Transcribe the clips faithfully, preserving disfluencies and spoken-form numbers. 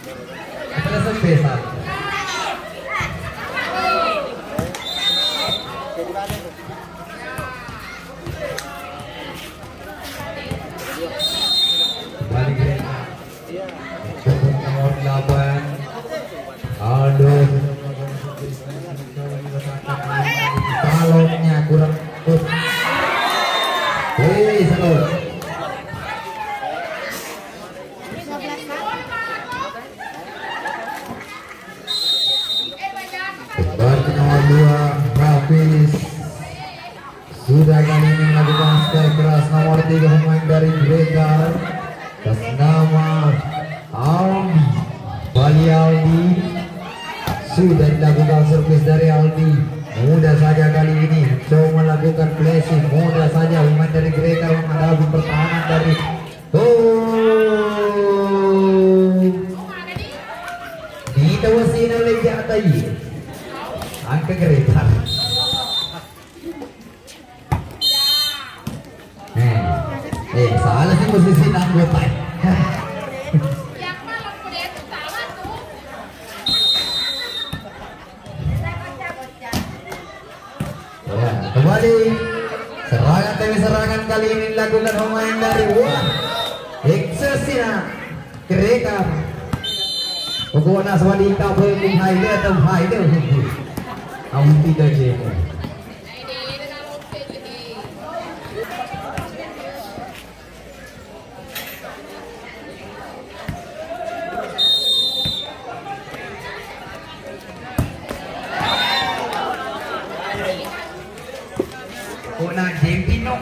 Ada spesial. Balik nomor delapan Aldo balonnya kurang good. Hei, slow. Kembali nomor dua Hafiz sudah kali ini melakukan step keras. Nomor tiga pemain dari Grekar atas nama Aldi Bali. Aldi sudah dilakukan servis dari Aldi. Mudah saja kali ini coba melakukan flashing. Mudah saja pemain dari Grekar menghadapi pertahanan dari oh ditawasin oleh Jatai angka Grekar. Eh, eh salah sih posisi anggota. Kembali serangan demi serangan kali ini dilakukan pemain dari wah Excelsior Grekar. Pokoknya swadi kabel pun hai dia atau hai dia untuk kamu tidak jemu. Kona Jempino.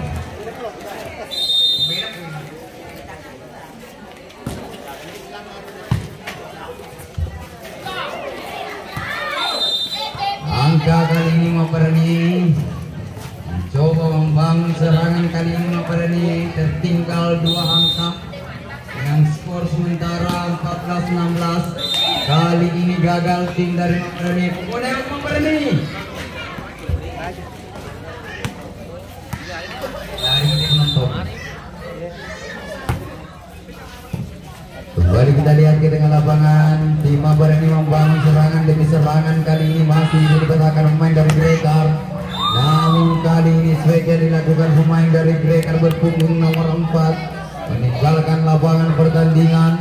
Angka kali ini memperani coba membangun serangan kali ini memperani tertinggal dua angka dengan skor sementara empat belas enam belas. Kali ini gagal tim dari memperani. Kona memperani. Kembali kita lihat ke tengah lapangan. Tim Mabarani membangun serangan demi serangan. Kali ini masih dipertahankan pemain dari Grekar. Namun kali ini sebaiknya dilakukan pemain dari Grekar berpunggung nomor empat meninggalkan lapangan pertandingan.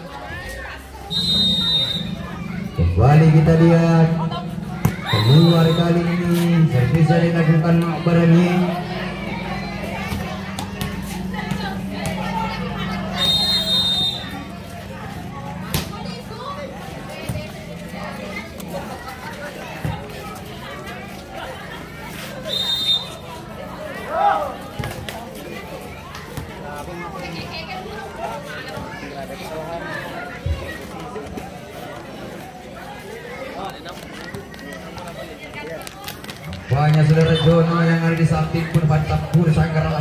Kembali kita lihat keluar kali ini servis yang dilakukan Mabarani. Banyak saudara Jono yang ada di samping pun bantap pun sangkar lah.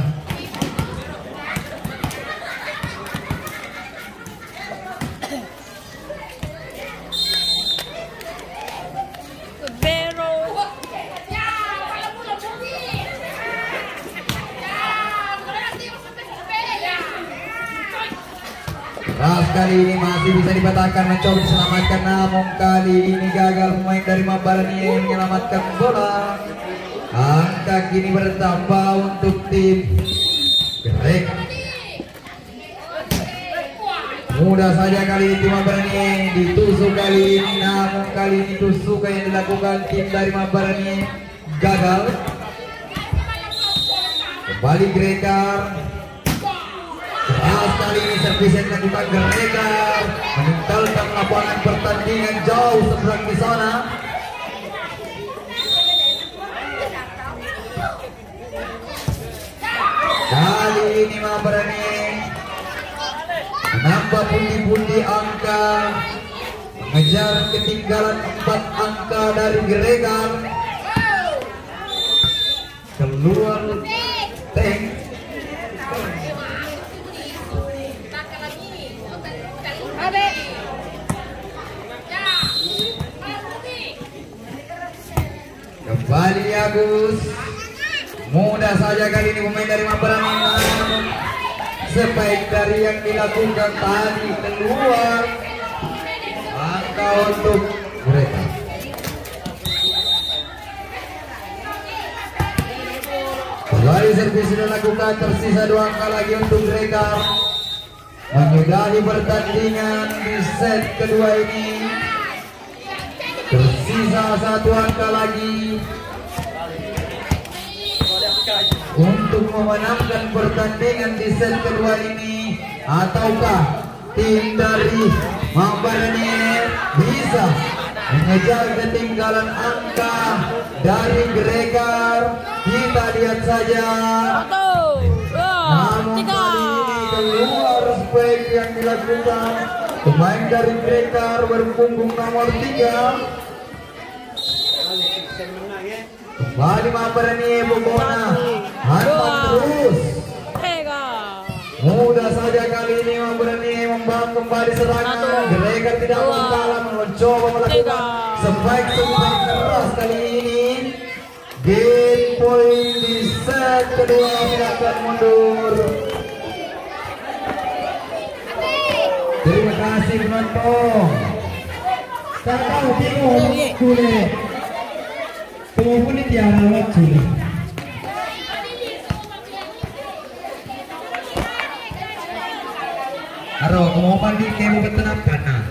Ras kali ini masih bisa dipatahkan, mencoba diselamatkan, namun kali ini gagal pemain dari Mabarani yang menyelamatkan bola. Angka kini bertambah untuk tim Grek. Mudah saja kali ini tim Mabarani ditusuk kali ini, namun kali ini tusukan yang dilakukan tim dari Mabarani gagal. Kembali Grekar. Keras kali ini servis yang dilakukan Grekar meninggalkan lapangan pertandingan jauh seberang di sana. Kali ini Mabarani menambah pundi-pundi angka, mengejar ketinggalan empat angka dari Grekar. Keluar tank. Kembali Agus. Mudah saja kali ini pemain dari Mabarani, sebaik dari yang dilakukan tadi keluar. untuk mereka. Kembali servis sudah lakukan, tersisa dua angka lagi untuk mereka menyudahi pertandingan di set kedua ini. Tersisa satu angka lagi untuk memenangkan pertandingan di set kedua ini, ataukah tim dari Mambarani bisa mengejar ketinggalan angka dari Gregor? Kita lihat saja. Namun kali ini keluar spek yang dilakukan pemain dari Gregor berpunggung nomor tiga. Kembali Mambarani Bogona hantam terus. Mudah saja kali ini Mambarani membangun kembali serangan. Gregor tidak kalah, mencoba melakukan spike spike keras kali ini. Game point di set kedua silakan mundur. Terima kasih penonton. Tak tahu bingung kulit. Tunggu ni tiada waktu. Aro, mau pandi kamu ketenap kana.